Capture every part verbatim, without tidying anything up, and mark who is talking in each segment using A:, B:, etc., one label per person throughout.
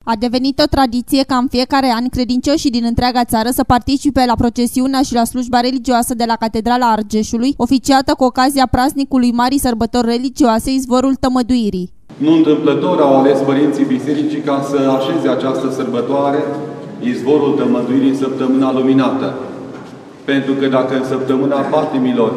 A: A devenit o tradiție ca în fiecare an credincioșii din întreaga țară să participe la procesiunea și la slujba religioasă de la Catedrala Argeșului, oficiată cu ocazia praznicului Marii Sărbători Religioase, Izvorul Tămăduirii.
B: Nu întâmplător au ales părinții bisericii ca să așeze această sărbătoare, Izvorul Tămăduirii, în săptămâna luminată. Pentru că dacă în săptămâna patimilor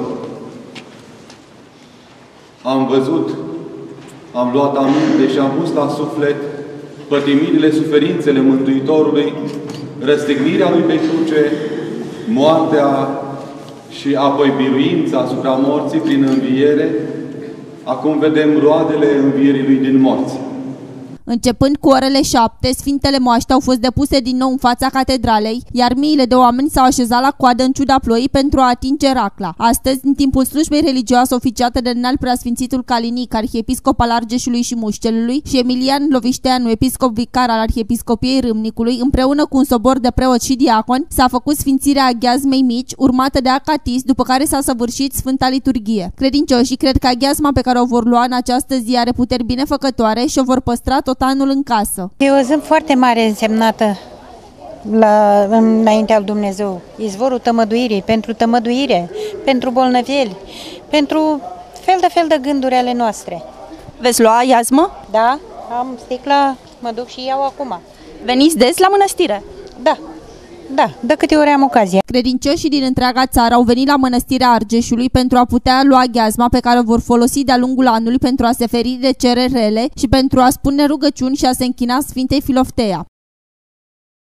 B: am văzut, am luat aminte și am pus la suflet pătimirile, suferințele Mântuitorului, răstignirea Lui pe cruce, moartea și apoi biruința asupra morții prin înviere, acum vedem roadele învierii Lui din morți.
A: Începând cu orele șapte, Sfintele Moaște au fost depuse din nou în fața catedralei, iar miile de oameni s-au așezat la coadă în ciuda ploii pentru a atinge racla. Astăzi, în timpul slujbei religioase oficiată de Înalt Preasfințitul Calinic, arhiepiscop al Argeșului și Mușcelului, și Emilian Lovișteanu, episcop vicar al Arhiepiscopiei Râmnicului, împreună cu un sobor de preoți și diaconi, s-a făcut sfințirea aghiazmei mici, urmată de acatis, după care s-a săvârșit Sfânta Liturghie. Credincioșii cred că aghiazma pe care o vor lua în această zi are puteri binefăcătoare și o vor păstra tot anul în casă.
C: E o zi foarte mare însemnată la, înaintea lui Dumnezeu. Izvorul tămăduirii, pentru tămăduire, pentru bolnăvieli, pentru fel de fel de gânduri ale noastre.
D: Veți lua iazmă?
C: Da, am sticla, mă duc și iau acum.
D: Veniți des la mănăstire?
C: Da. Da, de câte ori am ocazia.
A: Credincioșii din întreaga țară au venit la Mănăstirea Argeșului pentru a putea lua gheazma pe care o vor folosi de-a lungul anului pentru a se feri de cereri rele și pentru a spune rugăciuni și a se închina Sfintei Filoftea.